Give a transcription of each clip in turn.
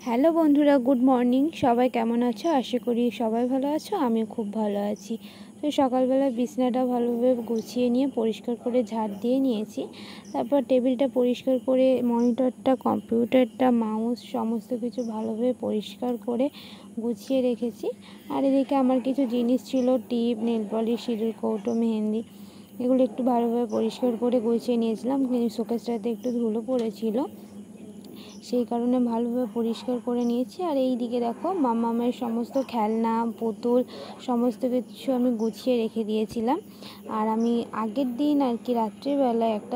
Hello বন্ধুরা, good morning. সবাই কেমন আছো? আশা করি সবাই ভালো আছো। আমিও খুব ভালো আছি। তো সকালবেলা বিছানাটা ভালোভাবে গুছিয়ে নিয়ে পরিষ্কার করে ঝাড় দিয়ে নিয়েছি। তারপর টেবিলটা পরিষ্কার করে মনিটরটা, কম্পিউটারটা, মাউস সমস্ত কিছু ভালোভাবে পরিষ্কার করে গুছিয়ে রেখেছি। আর এদিকে আমার কিছু জিনিস ছিল, টিপ, নেল পলিশ, সিঁদুর কৌটো, মেহেন্দি, এগুলো একটু ভালোভাবে পরিষ্কার করে গুছিয়ে নিয়েছিলাম। শোকেসটাতে একটু ধুলো পড়েছিল, সেই কারণে ভালোভাবে পরিষ্কার করে নিয়েছি। আর এই দিকে দেখো, মামামের সমস্ত খেলনা, পুতুল সমস্ত কিছু আমি গুছিয়ে রেখে দিয়েছিলাম। আর আমি আগের দিন আর কি রাত্রিবেলায় একটা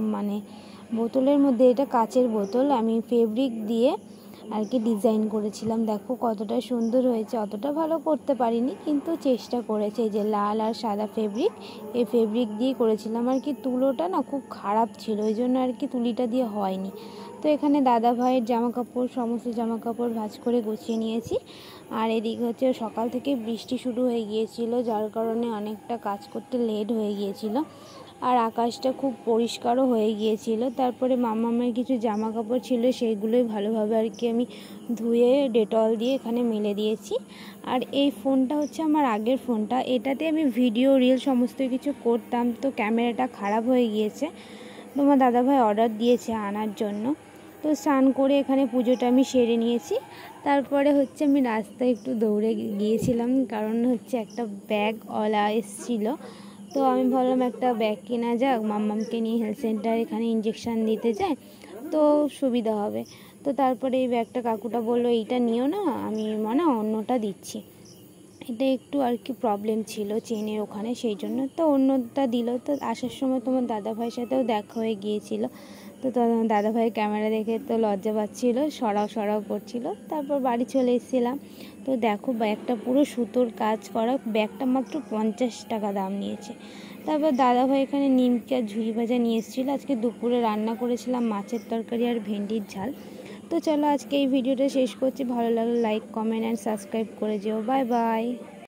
বোতলের মধ্যে, এটা কাচের বোতল, আমি ফেব্রিক দিয়ে আর কি ডিজাইন করেছিলাম। দেখো কতটা সুন্দর হয়েছে। অতটা ভালো করতে পারিনি, কিন্তু চেষ্টা করেছি। এই যে লাল আর সাদা ফেব্রিক, এই ফেব্রিক দিয়ে করেছিলাম আর কি। তুলোটা না খুব খারাপ ছিল, ওই জন্য আর কি তুলিটা দিয়ে হয়নি। তো এখানে দাদা ভাইয়ের জামাকাপড়, সমস্ত জামাকাপড় ভাঁজ করে গুছিয়ে নিয়েছি। আর এদিকে হচ্ছে সকাল থেকে বৃষ্টি শুরু হয়ে গিয়েছিল, যার কারণে অনেকটা কাজ করতে লেট হয়ে গিয়েছিল। আর আকাশটা খুব পরিষ্কারও হয়ে গিয়েছিল। তারপরে মামামের কিছু জামা কাপড় ছিল, সেইগুলোই ভালোভাবে আর কি আমি ধুয়ে ডেটল দিয়ে এখানে মেলে দিয়েছি। আর এই ফোনটা হচ্ছে আমার আগের ফোনটা, এটাতে আমি ভিডিও, রিল সমস্ত কিছু করতাম। তো ক্যামেরাটা খারাপ হয়ে গিয়েছে, তোমার দাদাভাই অর্ডার দিয়েছে আনার জন্য। তো স্নান করে এখানে পুজোটা আমি সেরে নিয়েছি। তারপরে হচ্ছে আমি রাস্তায় একটু দৌড়ে গিয়েছিলাম, কারণ হচ্ছে একটা ব্যাগওয়ালা এসেছিলো। তো আমি ভাবলাম একটা ব্যাগ কেনা যাক, মাম্মামকে নিয়ে হেলথ সেন্টার, এখানে ইঞ্জেকশান দিতে যায়, তো সুবিধা হবে। তো তারপরে এই ব্যাগটা কাকুটা বললো, এইটা নিও না, আমি অন্যটা দিচ্ছি। এটা একটু আর কি প্রবলেম ছিল চেনের ওখানে, সেই জন্য তো অন্যটা দিল। তো আসার সময় তোমার দাদাভাইয়ের সাথেও দেখা হয়ে গিয়েছিল। তো দাদাভাই ক্যামেরা দেখে তো লজ্জা পাচ্ছিল, সরাও করছিল। তারপর বাড়ি চলে এসেছিলাম। তো দেখো, ব্যাগটা পুরো সুতোর কাজ করা, ব্যাগটা মাত্র 50 টাকা দাম নিয়েছে। তারপর দাদাভাই এখানে নিমকি আর ঝুড়ি ভাজা নিয়ে এসেছিলো। আজকে দুপুরে রান্না করেছিলাম মাছের তরকারি আর ভেন্ডির ঝাল। তো চলো আজকে এই ভিডিওটা শেষ করছি। ভালো লাগলে লাইক, কমেন্ট অ্যান্ড সাবস্ক্রাইব করে যেও। Bye by.